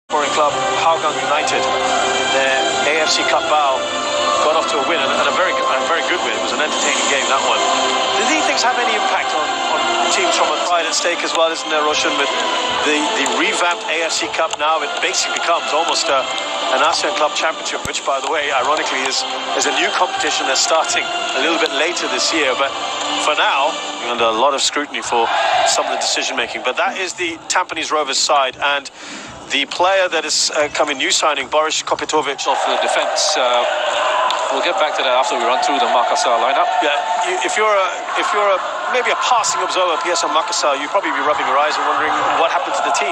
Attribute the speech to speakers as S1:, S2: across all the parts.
S1: Foreign club Hougang United in their AFC Cup bow got off to a win, and a very good win. It was an entertaining game, that one. Do these things have any impact on teams from a pride at stake as well, isn't there, Roshan? With the revamped AFC Cup now, it basically becomes almost an ASEAN Club Championship, which, by the way, ironically is a new competition that's starting a little bit later this year. But for now, under a lot of scrutiny for some of the decision-making. But that is the Tampines Rovers side, and the player that is coming new signing, Boris Kopitovic.
S2: Of the defence, we'll get back to that after we run through the Makassar lineup.
S1: Yeah, if you're maybe a passing observer of PSM Makassar, you'd probably be rubbing your eyes and wondering what happened to the team.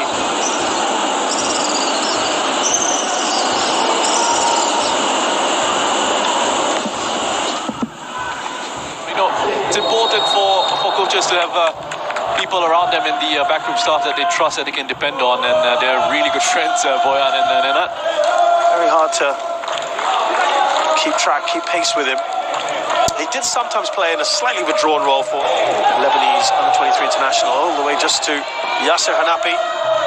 S2: You know, it's important for coaches to have people around them in the backroom staff that they trust, that they can depend on, and they're really good friends, Boyan and Nenad.
S1: Very hard to keep pace with him. He did sometimes play in a slightly withdrawn role for Lebanese under-23 international, all the way just to Yasser Hanapi.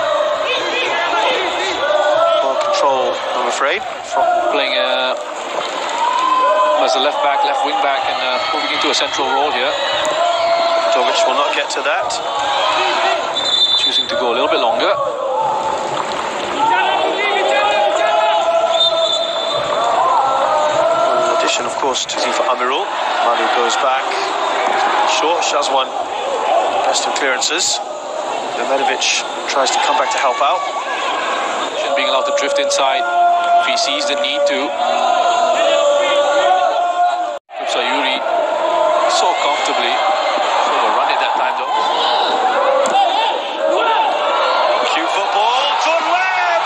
S1: Well control, I'm afraid.
S2: Playing as a left back, left wing back, and moving into a central role here.
S1: Jovic will not get to that.
S2: Choosing to go a little bit longer.
S1: In addition, of course, to for Amirul. Manu goes back. Short, Shazwan. Best of clearances. Medovic tries to come back to help out.
S2: Being allowed to drift inside if he sees the need to. Sayuri so comfortably. Overrun it that time though.
S1: Cute football. Jordan Webb!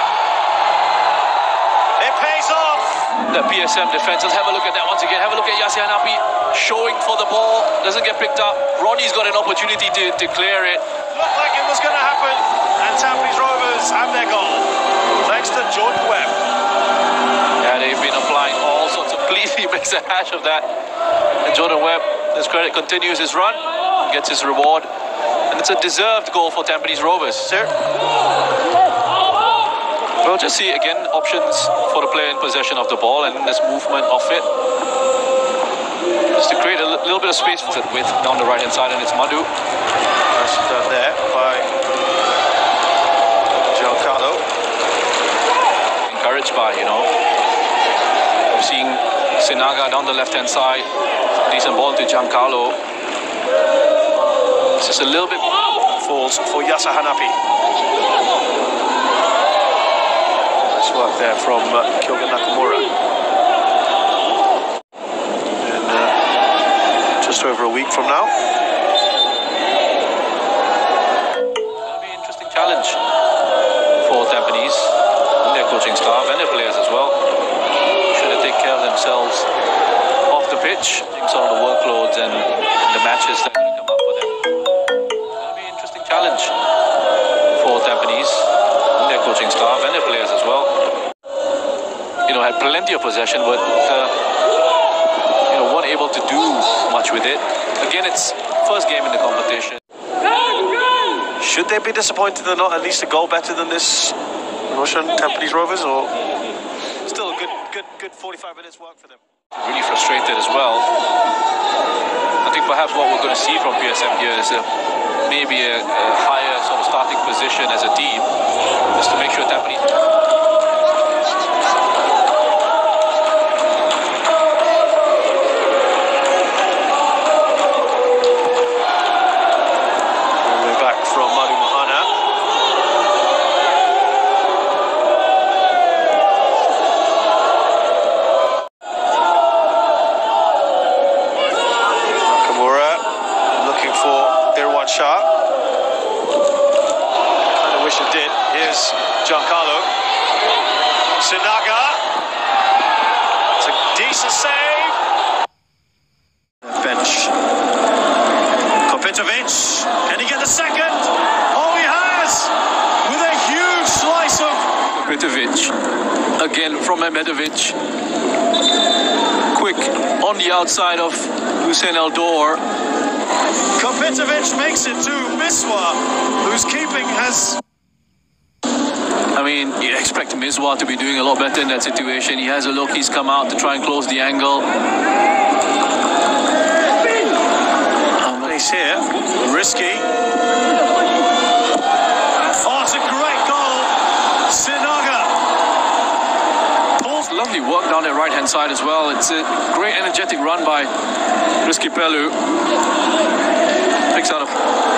S1: It pays off.
S2: The PSM defence. Let's have a look at that once again. Have a look at Yasser Hanapi showing for the ball. Doesn't get picked up. Ronnie's got an opportunity to clear it.
S1: Looked like it was going to happen. And Tampines Rovers have their goal. Thanks to Jordan Webb.
S2: Yeah, they've been applying all sorts of... Completely makes a hash of that. And Jordan Webb, his credit, continues his run. Gets his reward. And it's a deserved goal for Tampines Rovers.
S1: Sir?
S2: We'll just see, again, options for the player in possession of the ball and this movement of it. Just to create a little bit of space for it with down the right-hand side, and it's Madhu.
S1: Nice done there by Giancarlo.
S2: Encouraged by, we're seeing Sinaga down the left-hand side. Decent ball to Giancarlo. It's just a little bit
S1: falls for Yasser Hanapi. Nice work there from Kyogen Nakamura. And just over a week from now.
S2: It'll be an interesting challenge for Tampines and their coaching staff and their players as well. Should they take care of themselves off the pitch, some of the workloads and the matches that are going to come up for them. It'll be an interesting challenge for Tampines and their coaching staff and their players as well. Had plenty of possession, but weren't able to do much with it. Again, it's first game in the competition.
S1: Should they be disappointed they're not at least a goal better than this Roshan Tampines Rovers, or still a good 45 minutes work for them?
S2: Really frustrated as well. I think perhaps what we're going to see from PSM here is maybe a higher sort of starting position as a team, just to make sure Tampines...
S1: Giancarlo. Sinaga. It's a decent save. Bench. Kopitovic. Can he get the second? Oh, he has! With a huge slice of...
S2: Kopitovic. Again from Medovic. Quick on the outside of Hussein Eldor.
S1: Kopitovic makes it to Miswa, whose keeping has...
S2: I mean, you expect Miswar to be doing a lot better in that situation. He has a look, he's come out to try and close the angle.
S1: Place here, risky. Oh, it's a great goal, Sinaga. Paul's
S2: lovely work down the right-hand side as well. It's a great energetic run by Rizky Pellu. Picks out a...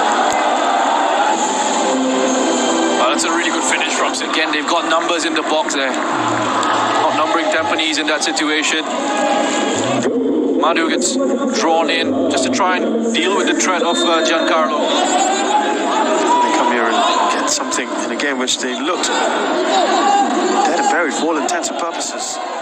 S2: That's a really good finish from him. Again, they've got numbers in the box there. Outnumbering Tampines in that situation. Madhu gets drawn in just to try and deal with the threat of Giancarlo.
S1: They come here and get something in a game which they looked dead and buried for all intents and purposes.